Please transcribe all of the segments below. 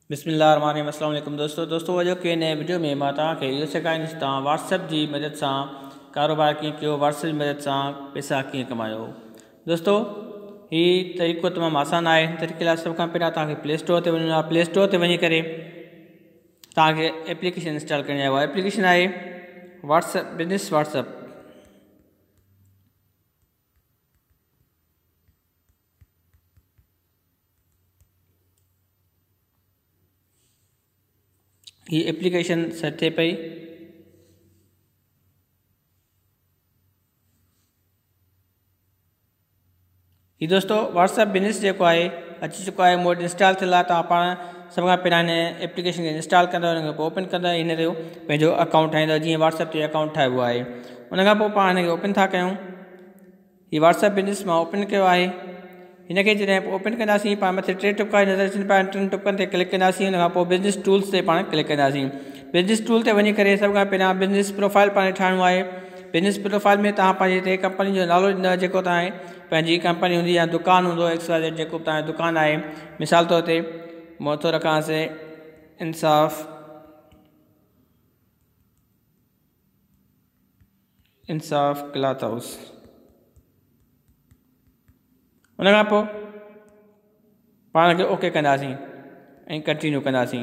बिस्मिल्लाहिर्रहमानिर्रहीम। अस्सलाम वालेकुम दोस्तों अॼु के नए वीडियो में मैं तव्हांखे इहो सेखारींदुसि तव्हां व्हाट्सएप की मदद से कारोबार कीअं कयो, व्हाट्सएप की मदद से पैसा कीअं कमायो। दोस्तों ही तरीक़ो तमाम आसान है। हिन तरीक़े लाइ सब खां पहिरियों तव्हांखे प्ले स्टोर ते वञिणो आहे। प्ले स्टोर ते वञी करे तव्हांखे एप्लीकेशन इंस्टॉल करणी आहे। उहा एप्लीकेशन आहे व्हाट्सएप बिजनेस व्हाट्सएप। ये एप्लीकेशन सेट थे पई। ये दोस्तों व्हाट्सएप बिजनेस जो है अची चुको है, मोड इंस्टॉल थियल आहे। तव्हां पाण सब खां पहिरियों एप्लीकेशन के इंस्टॉल कंदा, उन खां ओपन कंदा, इन जो पंहिंजो अकाउंट ठाहींदा। जीअं व्हाट्सएप ते अकाउंट ठाहिबो आहे उन खां पोइ पाण हिनखे ओपन था कयूं। ये व्हाट्सएप बिजनेस मां ओपन किया है। इनके जैसे ओपन कंदासीं पाण मथे टे टुका नज़र अचनि पिया, टिनि टुकनि ते क्लिक कंदासीं। उन खां पोइ बिजनेस टूल्स ते पाण क्लिक कंदासीं। बिजनेस टूल ते वञी करे सब खां पहिरियों बिजनेस प्रोफाइल पाण ठाहिणो आहे। बिजनेस प्रोफाइल में तव्हां पंहिंजे हिते कंपनी जो नालो ॾींदव, जेको तव्हां पंहिंजी कंपनी हूंदी या दुकान हूंदो XYZ, जेको तव्हांजो दुकान आहे। मिसाल तौर ते मां थो रखांसि इंसाफ क्लॉथ हाउस। उन खां पोइ पाण खे ओके कंदासीं ऐं कंटिन्यू कंदासीं।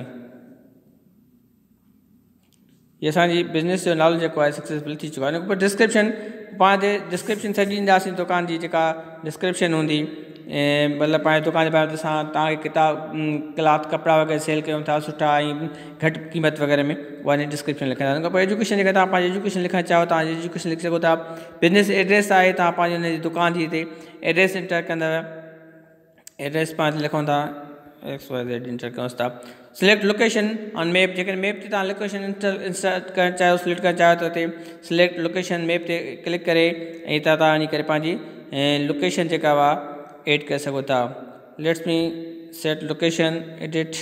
ये असांजी बिजनेस जो नालो जेको आहे सक्सेसफुल थी चुको आहे। उन खां पोइ डिस्क्रिप्शन पाण ते डिस्क्रिप्शन सॼी ॾींदासीं। दुकान जी जेका डिस्क्रिप्शन हूंदी, मतिलबु पंहिंजे दुकान जे बारे में असां तव्हांखे किताब क्लॉथ कपिड़ा वग़ैरह सेल कयूं था सुठा ऐं घटि क़ीमत वग़ैरह में, उहा डिस्क्रिप्शन लिखंदा। उन खां पोइ एजुकेशन जेका तव्हां पंहिंजी एजुकेशन लिखणु चाहो तव्हां एजुकेशन लिखी सघो था। बिजनेस एड्रेस आहे, तव्हां पंहिंजी हुन जी दुकान जी हिते एड्रेस इंटर कंदव। एड्रेस पाण लिखूं था XYZ इंटर कयूं था। सिलेक्ट लोकेशन ऑन मैप, जेकॾहिं मैप ते तव्हां लोकेशन इंसर्ट करणु चाहियो, सिलेक्ट करणु चाहियो त हुते सिलेक्ट लोकेशन मैप ते क्लिक करे ऐं तव्हां वञी करे पंहिंजी लोकेशन जेका हुआ एड करे सघो था। Let's me set location edit.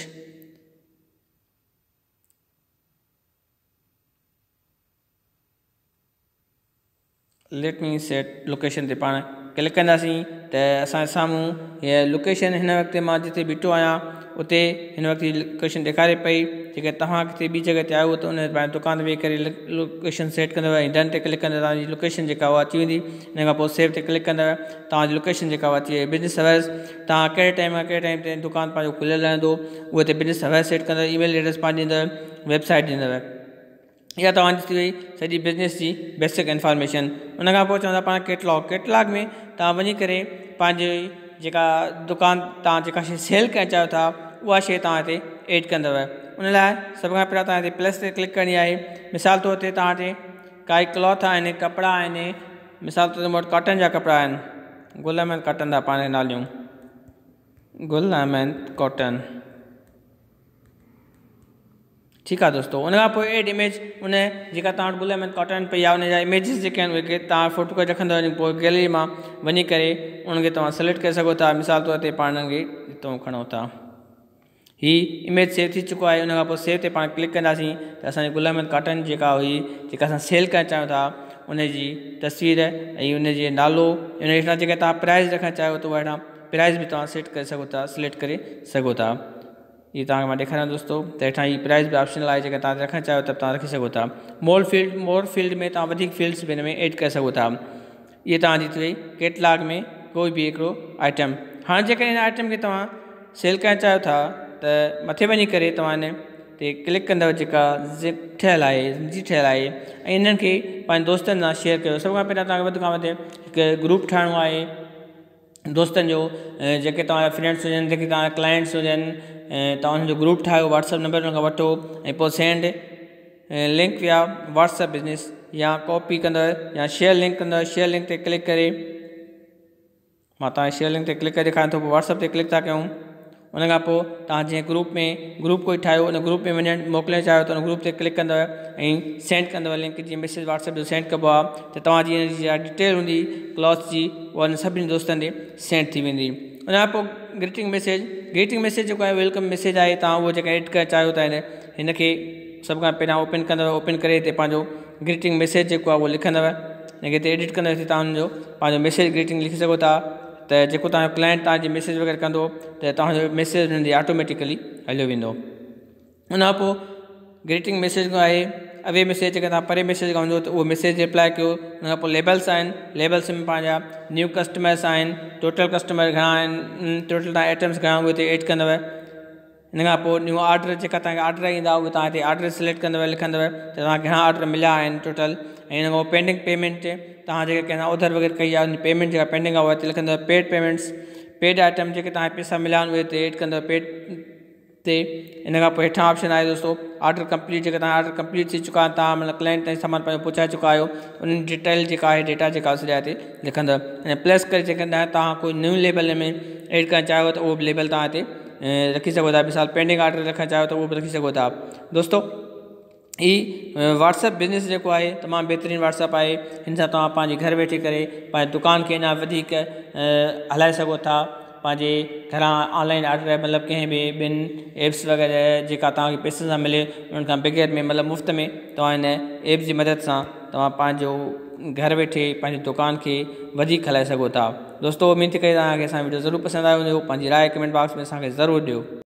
Let me set location ते पाण क्लिक कंदासीं त असांजे साम्हूं हीअ लोकेशन हिन वक़्तु मां जिते बीठो आहियां उते हिन वक़्तु लोकेशन ॾेखारे पई। जेके तव्हां किथे ॿी जॻह ते आयो त उन पंहिंजे दुकान ते वेही करे लोकेशन सेट कंदव ऐं डन ते क्लिक कंदव। तव्हांजी लोकेशन जेका उहा अची वेंदी। हिन खां पोइ सेव ते क्लिक कंदव, तव्हांजी लोकेशन जेका उहा अची वेंदी। बिजनेस सर्विस तव्हां कहिड़े टाइम खां कहिड़े टाइम ते दुकान पंहिंजो खुलियल रहंदो उहे ते बिजनेस सर्विस सेट कंदव। ईमेल एड्रेस पंहिंजी ॾींदव, वेबसाइट ॾींदव। इहा तव्हांजी थी वई सॼी बिजनेस जी बेसिक इंफॉर्मेशन। उन खां पोइ चवंदा पाण कैटलॉग में तव्हां वञी करे पंहिंजी जेका दुकान तव्हां जेका शइ सेल करणु चाहियो था उहा शइ तव्हां हिते एड कंदव। उन लाइ सभ खां पहिरियों तव्हां हिते प्लस ते क्लिक करणी आहे। मिसाल तौर ते तव्हां हिते काई क्लॉथ आहिनि, कपिड़ा आहिनि। मिसाल तौर ते मूं वटि कॉटन जा कपिड़ा आहिनि, गुल अहमद कॉटन जा पाण नालियूं, गुल अहमद कॉटन। ठीक है दोस्तों। उन खां पोइ एड इमेज, उन जेका तव्हां वटि गुल अहमद कॉटन पई आहे उन जा इमेजिस जेके आहिनि उहे तव्हां फोटो करे रखंदव ऐं पोइ गैलरी मां वञी करे उनखे तव्हां सिलेक्ट करे सघो था। मिसाल तौर ते पाण खे हितां खणूं था, ही इमेज सेव थी चुको आहे। उन खां पोइ सेव ते पाण क्लिक कंदासीं त असांजी गुल अहमद कॉटन जेका हुई, जेका असां सेल करणु चाहियूं था, उनजी तस्वीर ऐं उनजे नालो, उन हेठां जेका तव्हां प्राइस रखणु चाहियो त उहा हेठां प्राइस बि तव्हां सेट करे सघो था, सिलेक्ट करे सघो था। ये तव्हांखे मां ॾेखारियां दोस्तों त हेठां ही प्राइस बि ऑप्शनल आहे, जेका तव्हां रखणु चाहियो त तव्हां रखी सघो था। मोर फील्ड में तव्हां वधीक फील्ड्स बि हिन में एड करे सघो था। इहे तव्हांजी थी वई कैटलॉग में कोई बि हिकिड़ो आइटम। हाणे जेकॾहिं हिन आइटम खे तव्हां सेल करणु चाहियो था त मथे वञी करे तव्हां हिन ते क्लिक कंदव, जेका ज़िप ठहियलु आहे, जी ठहियलु आहे, ऐं इन्हनि खे पंहिंजे दोस्तनि सां शेयर कयो। सभ खां पहिरियों तव्हांखे वधि खां वधि हिकु ग्रुप ठाहिणो आहे दोस्तनि जो, जेके तव्हांजा फ्रेंड्स हुजनि, जेके तव्हांजा क्लाइंट्स हुजनि, तव्हां हुनजो ग्रुप ठाहियो, व्हाट्सअप नंबर हुन खां वठो ऐं पोइ सेंड लिंक या व्हाट्सअप बिजनेस या कॉपी कंदव या शेयर लिंक कंदव। शेयर लिंक ते क्लिक करे मां तव्हांखे शेयर लिंक ते क्लिक करे ॾेखारियां थो। पोइ व्हाट्सअप ते क्लिक था कयूं। उन खां पोइ तव्हां जीअं ग्रुप कोई ठाहियो, उन ग्रुप में वञणु मोकिलणु चाहियो त उन ग्रुप ते क्लिक कंदव ऐं सेंड कंदव लिंक। जीअं मैसेज व्हाट्सअप जो सेंड कबो आहे त तव्हांजी हिन जी डिटेल हूंदी क्लॉथ जी, उहा हुन सभिनी दोस्तनि ॾे सेंड थी वेंदी। उन खां पोइ ग्रीटिंग मैसेज जेको आहे वेलकम मैसेज आहे, तव्हां उहो जेका एड करणु चाहियो था हिन खे सभ खां पहिरियों ओपन कंदव। ओपन करे हिते पंहिंजो ग्रीटिंग मैसेज जेको आहे उहो लिखंदव, हिनखे हिते एडिट कंदव। हिते तव्हां हुनजो पंहिंजो मैसेज ग्रीटिंग लिखी सघो था त जेको तव्हांजो क्लाइंट तव्हांजी मैसेज वग़ैरह कंदो त तव्हांजो मैसेज हुननि जी ऑटोमेटिकली हलियो वेंदो। उन खां पोइ ग्रीटिंग मैसेज आहे, अवे मैसेज जेका तव्हां परे मैसेज खां वञो त उहो मैसेज रिप्लाई कयो। उन खां पोइ लेबल्स आहिनि, लेबल्स में पंहिंजा न्यू कस्टमर्स आहिनि, टोटल कस्टमर घणा आहिनि, टोटल तव्हां आइटम्स घणा उहे हिते एड कंदव। इन खां पोइ न्यू ऑर्डर जेका तव्हांखे ऑर्डर ईंदा उहे तव्हां हिते ऑर्डर सिलेक्ट कंदव, लिखंदव त तव्हांखे घणा ऑर्डर मिलिया आहिनि टोटल। ऐं इन खां पोइ पेंडिंग पेमेंट तव्हां जेके कंहिंजा ऑर्डर वग़ैरह कई आहे उन पेमेंट जेका पेंडिंग आहे उहा हिते लिखंदव। पेड पेमेंट्स, पेड आइटम जेके तव्हांखे पैसा मिलिया आहिनि उहे हिते एड कंदव पेड ते। इन खां पोइ हेठां ऑप्शन आहे दोस्तों ऑर्डर कंप्लीट, जेका तव्हां ऑर्डर कंप्लीट थी चुका आहिनि, तव्हां मतिलबु क्लाइंट ताईं सामान पंहिंजो पहुचाए चुका आहियो, उन डिटेल जेका आहे डेटा जेका सॼा हिते लिखंदव। ऐं प्लस करे जेके तव्हां कोई न्यू लेबल में एड करणु चाहियो त उहो बि लेबल तव्हां हिते रखी सघो था। मिसाल पेंडिंग ऑर्डर रखणु चाहियो त उहो बि रखी सघो था। दोस्तों हीउ व्हाट्सअप बिज़नेस जेको आहे तमामु बहितरीनु व्हाट्सअप आहे। हिन सां तव्हां पंहिंजे घर वेठे करे पंहिंजे दुकान खे अञा वधीक हलाए सघो था। पंहिंजे घरां ऑनलाइन ऑर्डर मतिलबु कंहिं बि ॿिनि एप्स वग़ैरह जेका तव्हांखे पैसे सां मिले उन्हनि खां बग़ैर में मतिलबु मुफ़्त में तव्हां हिन एप जी मदद सां तव्हां पंहिंजो घर वेठे पंहिंजी दुकान खे वधीक हलाए सघो था। दोस्तों उम्मीद थी करे तव्हांखे असांजो वीडियो ज़रूरु पसंदि आयो हूंदो। पंहिंजी राय कमेंट बॉक्स में असांखे ज़रूरु ॾियो।